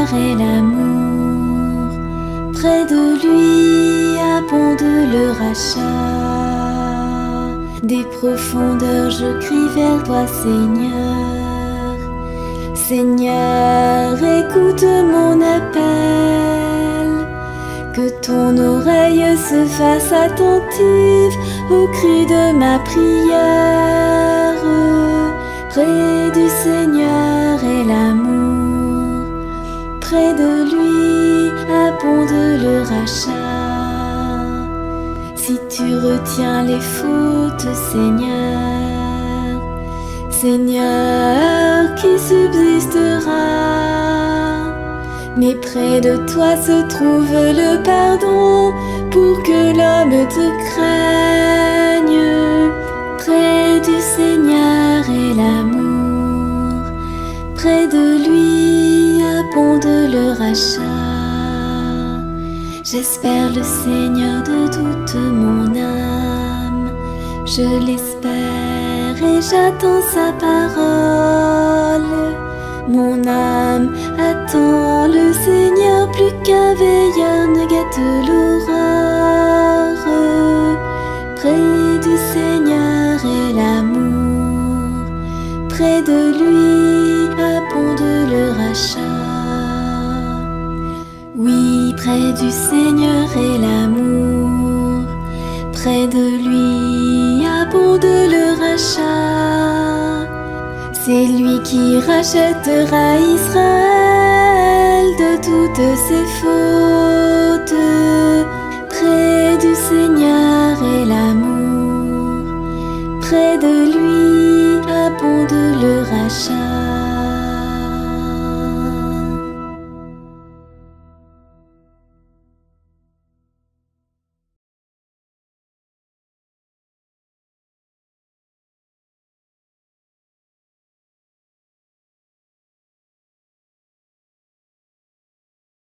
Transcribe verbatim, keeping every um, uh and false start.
est l'amour, près de lui abonde le rachat. Des profondeurs je crie vers toi, Seigneur. Seigneur, écoute mon appel, que ton oreille se fasse attentive au cri de ma prière. Près du Seigneur est l'amour, près de lui abonde le rachat. Si tu retiens les fautes, Seigneur, Seigneur, qui subsistera? Mais près de toi se trouve le pardon pour que l'homme te craigne. Près du Seigneur est l'amour, près de lui abonde le rachat. J'espère le Seigneur de toute mon âme, je l'espère et j'attends sa parole. Mon âme attend le Seigneur plus qu'un veilleur ne guette l'aurore. Près du Seigneur est l'amour, près de lui abonde le rachat. Oui, près du Seigneur est l'amour, près de lui abonde le rachat. C'est lui qui rachètera Israël de toutes ses fautes. Près du Seigneur est l'amour, près de lui abonde le rachat.